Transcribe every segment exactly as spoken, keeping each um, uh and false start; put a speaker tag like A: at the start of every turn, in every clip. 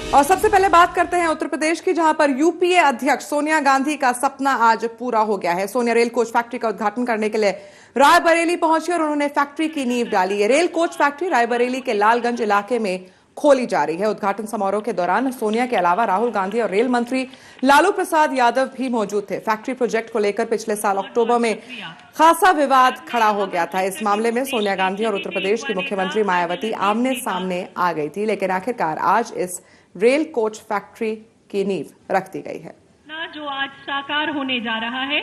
A: और सबसे पहले बात करते हैं उत्तर प्रदेश की, जहां पर यूपीए अध्यक्ष सोनिया गांधी का सपना आज पूरा हो गया है। सोनिया रेल कोच फैक्ट्री का उद्घाटन करने के लिए रायबरेली पहुंची और उन्होंने फैक्ट्री की नींव डाली है। रेल कोच फैक्ट्री रायबरेली के लालगंज इलाके में खोली जा रही है। उद्घाटन समारोह के दौरान सोनिया के अलावा राहुल गांधी और रेल मंत्री लालू प्रसाद यादव भी मौजूद थे। फैक्ट्री प्रोजेक्ट को लेकर पिछले साल अक्टूबर में खासा विवाद खड़ा हो गया था। इस मामले में सोनिया गांधी और उत्तर प्रदेश की मुख्यमंत्री मायावती आमने सामने आ गई थी, लेकिन आखिरकार आज इस रेल कोच फैक्ट्री की नींव रख दी गई है,
B: जो आज साकार होने जा रहा है।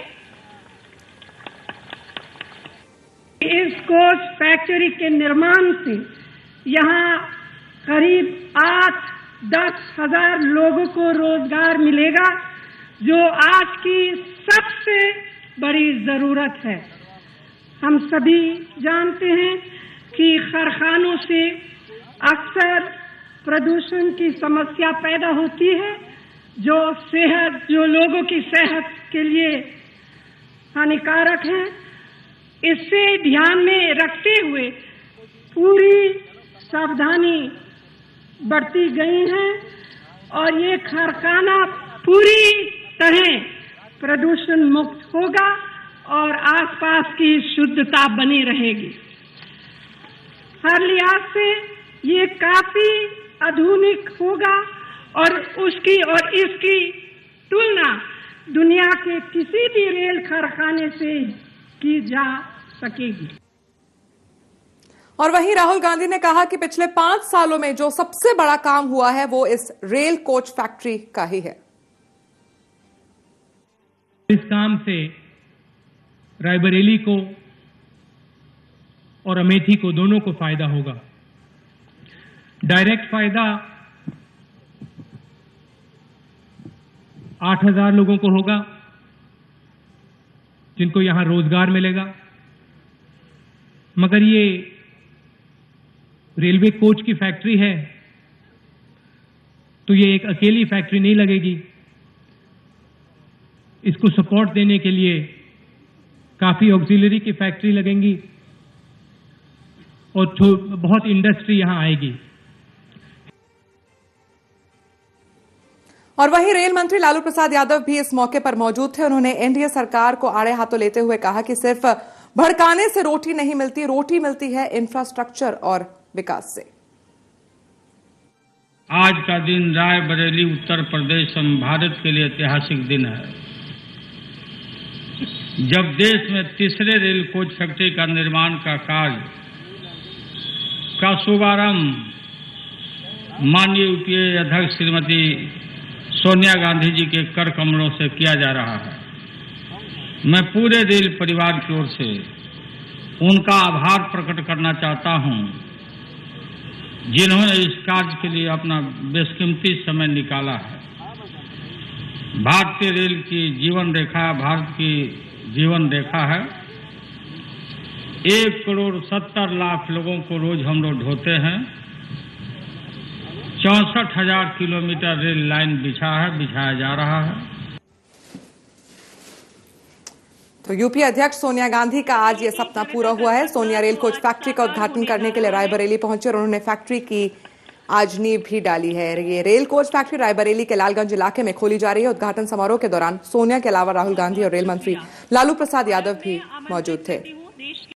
C: इस कोच फैक्ट्री के निर्माण से यहाँ करीब आठ दस हजार लोगों को रोजगार मिलेगा, जो आज की सबसे बड़ी जरूरत है। हम सभी जानते हैं कि कारखानों से अक्सर प्रदूषण की समस्या पैदा होती है, जो सेहत जो लोगों की सेहत के लिए हानिकारक है। इससे ध्यान में रखते हुए पूरी सावधानी बरती गई है और ये कारखाना पूरी तरह प्रदूषण मुक्त होगा और आसपास की शुद्धता बनी रहेगी। हर लिहाज से ये काफी आधुनिक होगा और उसकी और इसकी तुलना दुनिया के किसी भी रेल कारखाने से की जा सकेगी।
A: और वहीं राहुल गांधी ने कहा कि पिछले पांच सालों में जो सबसे बड़ा काम हुआ है वो इस रेल कोच फैक्ट्री का ही है।
D: इस काम से रायबरेली को और अमेठी को दोनों को फायदा होगा। डायरेक्ट फायदा आठ हजार लोगों को होगा, जिनको यहां रोजगार मिलेगा। मगर ये रेलवे कोच की फैक्ट्री है, तो ये एक अकेली फैक्ट्री नहीं लगेगी। इसको सपोर्ट देने के लिए काफी ऑक्सिलरी की फैक्ट्री लगेंगी और बहुत इंडस्ट्री यहां आएगी।
A: और वहीं रेल मंत्री लालू प्रसाद यादव भी इस मौके पर मौजूद थे। उन्होंने एनडीए सरकार को आड़े हाथों लेते हुए कहा कि सिर्फ भड़काने से रोटी नहीं मिलती, रोटी मिलती है इंफ्रास्ट्रक्चर और विकास से।
E: आज का दिन रायबरेली उत्तर प्रदेश एवं भारत के लिए ऐतिहासिक दिन है, जब देश में तीसरे रेल कोच फैक्ट्री का निर्माण का कार्य का शुभारंभ माननीय यूपीए अध्यक्ष श्रीमती सोनिया गांधी जी के कर कमलों से किया जा रहा है। मैं पूरे रेल परिवार की ओर से उनका आभार प्रकट करना चाहता हूं, जिन्होंने इस कार्य के लिए अपना बेशकीमती समय निकाला है। भारतीय रेल की जीवन रेखा भारत की जीवन रेखा है। एक करोड़ सत्तर लाख लोगों को रोज हम लोग ढोते हैं। चौसठ हजार किलोमीटर रेल लाइन बिछा है बिछाया जा रहा है।
A: तो यूपी अध्यक्ष सोनिया गांधी का आज ये सपना पूरा हुआ है। सोनिया रेल कोच फैक्ट्री का उद्घाटन करने के लिए रायबरेली पहुंचे और उन्होंने फैक्ट्री की आज नींव भी डाली है। ये रेल कोच फैक्ट्री रायबरेली के लालगंज इलाके में खोली जा रही है। उद्घाटन समारोह के दौरान सोनिया के अलावा राहुल गांधी और रेल मंत्री लालू प्रसाद यादव भी मौजूद थे।